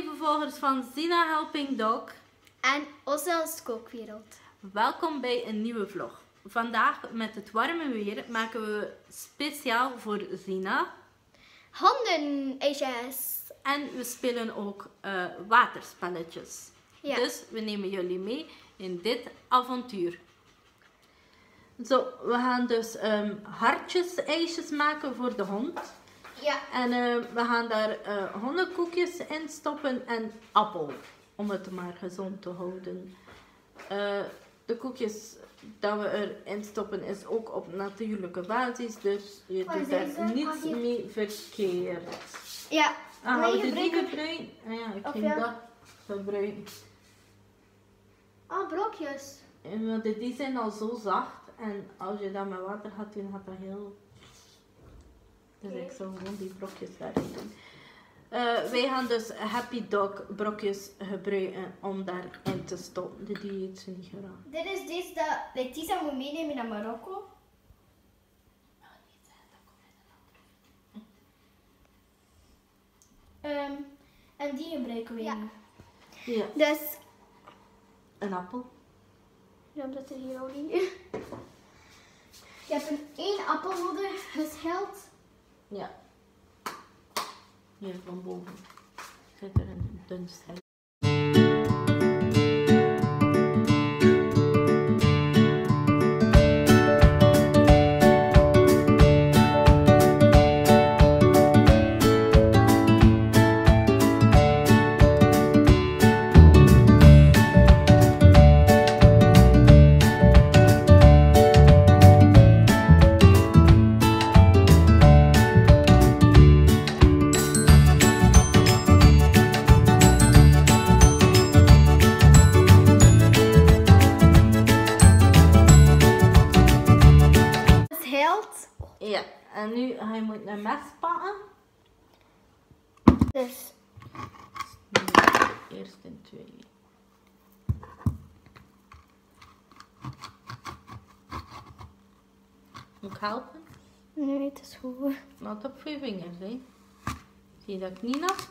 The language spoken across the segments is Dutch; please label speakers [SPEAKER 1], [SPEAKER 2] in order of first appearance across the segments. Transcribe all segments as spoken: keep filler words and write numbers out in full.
[SPEAKER 1] lieve volgers van Zina Helping Dog
[SPEAKER 2] en Ozel's Kookwereld.
[SPEAKER 1] Welkom bij een nieuwe vlog. Vandaag met het warme weer maken we speciaal voor Zina
[SPEAKER 2] hondenijsjes.
[SPEAKER 1] En we spelen ook uh, waterspelletjes.
[SPEAKER 2] Ja.
[SPEAKER 1] Dus we nemen jullie mee in dit avontuur. Zo, we gaan dus um, hartjes-ijsjes maken voor de hond.
[SPEAKER 2] Ja.
[SPEAKER 1] En uh, we gaan daar uh, hondenkoekjes in stoppen en appel. Om het maar gezond te houden. Uh, de koekjes dat we erin stoppen is ook op natuurlijke basis. Dus je doet daar niets mee verkeerd.
[SPEAKER 2] Ja.
[SPEAKER 1] Ah,
[SPEAKER 2] nee,
[SPEAKER 1] we
[SPEAKER 2] je
[SPEAKER 1] die
[SPEAKER 2] gebruikt...
[SPEAKER 1] gebruiken? Ah ja, ik
[SPEAKER 2] Of
[SPEAKER 1] ging
[SPEAKER 2] ja.
[SPEAKER 1] dat gebruiken.
[SPEAKER 2] Oh, brokjes.
[SPEAKER 1] En, want die zijn al zo zacht. En als je dat met water gaat doen, gaat dat heel... Dus
[SPEAKER 2] Okay.
[SPEAKER 1] ik zou gewoon die brokjes daarin doen. Uh, wij gaan dus Happy Dog brokjes gebruiken om daarin te stoppen. Die eet ze niet graag.
[SPEAKER 2] Dit is deze dat Letitia moet meenemen naar Marokko. Um, en die gebruiken we
[SPEAKER 1] Ja.
[SPEAKER 2] nu.
[SPEAKER 1] Ja.
[SPEAKER 2] Dus,
[SPEAKER 1] Een appel.
[SPEAKER 2] ja, omdat er hier ook niet. Je hebt een één appel nodig, geschild.
[SPEAKER 1] Ja. Hier van boven zit er een dun schijf. Ja, en nu ga je moet een mes pakken.
[SPEAKER 2] Dus,
[SPEAKER 1] Eerst in twee. Moet ik helpen?
[SPEAKER 2] nee, het is goed.
[SPEAKER 1] Wat op je vingers, hè? Zie je dat ik niet nat?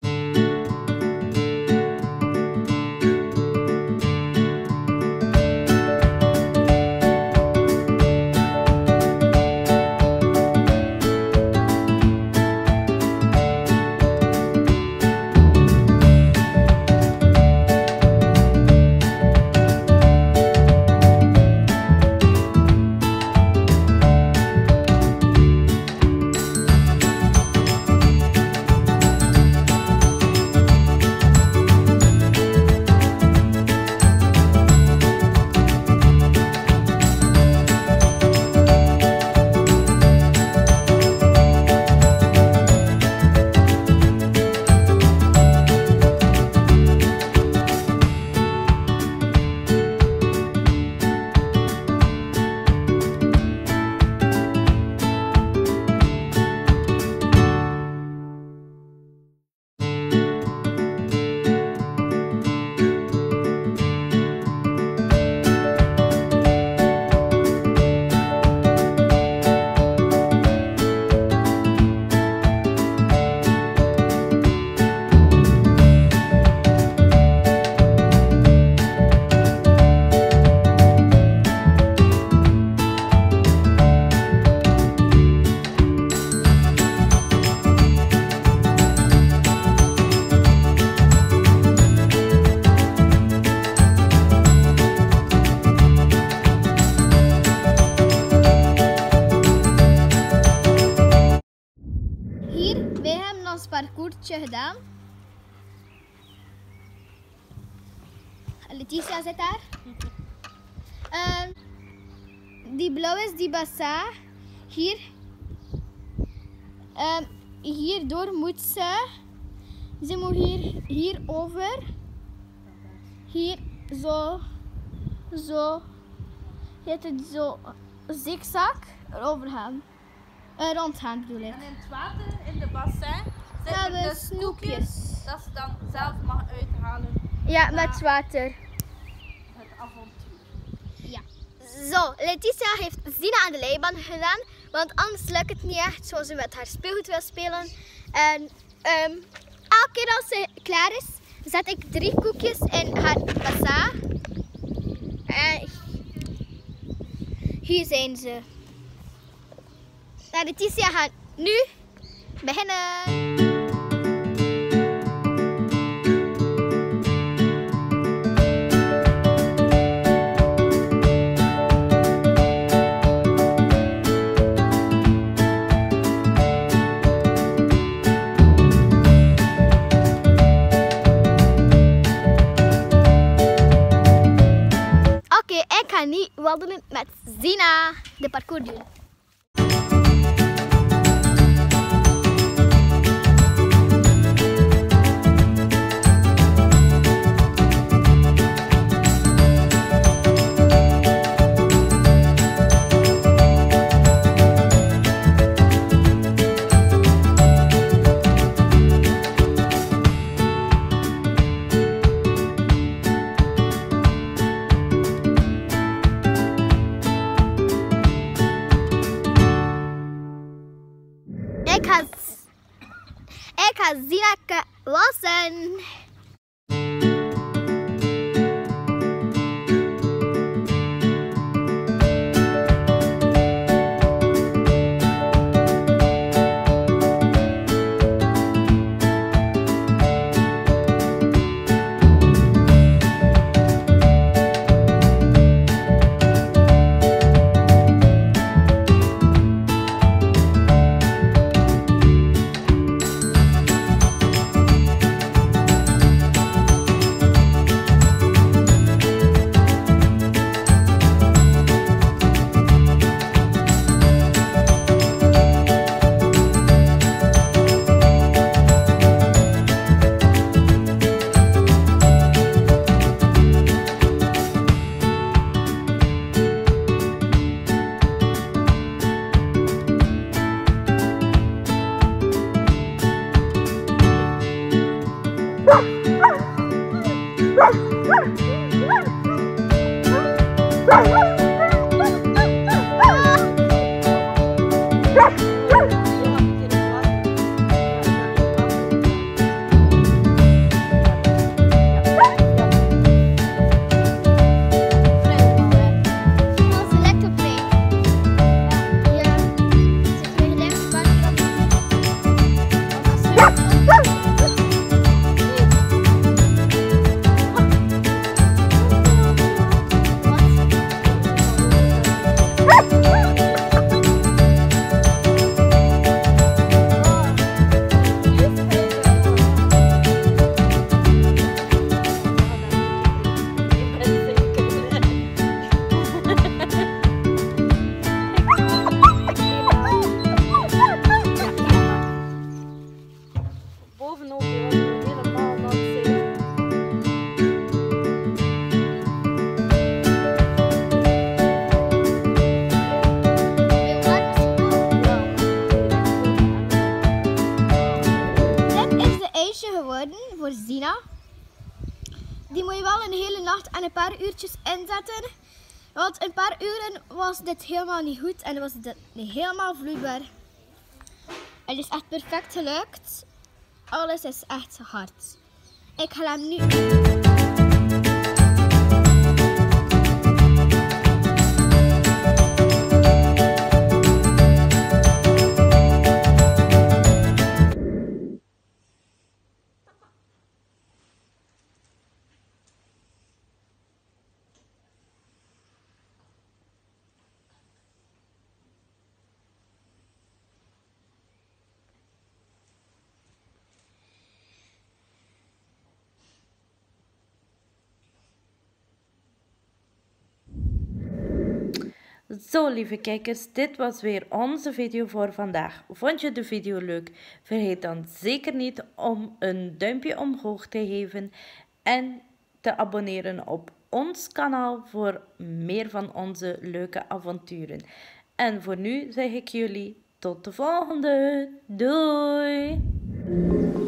[SPEAKER 2] parcoursje gedaan. Letitia zit daar. Uh, die blauw is die bassin. Hier. Uh, hierdoor moet ze. Ze moet hier, hier over. Hier zo. Zo. Heet het zo. Zigzag erover gaan. Uh, rond gaan bedoel ik.
[SPEAKER 1] En in het water, in de bassin, zitten
[SPEAKER 2] Ja, de
[SPEAKER 1] de snoepjes.
[SPEAKER 2] snoepjes.
[SPEAKER 1] Dat ze dan zelf mag uithalen.
[SPEAKER 2] Ja, met water.
[SPEAKER 1] Het avontuur.
[SPEAKER 2] Ja. Zo, Letitia heeft Zina aan de leiband gedaan, want anders lukt het niet echt zoals ze met haar speelgoed wil spelen. En um, elke keer als ze klaar is, zet ik drie koekjes in haar bassa. En hier zijn ze. Nou, Letitia gaat nu beginnen. Ik ga nu wandelen met Zina de parcours doen. Ik ga, ik ga Zina wassen. Voor Zina. Die moet je wel een hele nacht en een paar uurtjes inzetten. Want een paar uren was dit helemaal niet goed en was dit niet helemaal vloeibaar. Het is echt perfect gelukt. Alles is echt hard. Ik ga hem nu...
[SPEAKER 1] Zo lieve kijkers, dit was weer onze video voor vandaag. Vond je de video leuk? Vergeet dan zeker niet om een duimpje omhoog te geven en te abonneren op ons kanaal voor meer van onze leuke avonturen. En voor nu zeg ik jullie tot de volgende. Doei!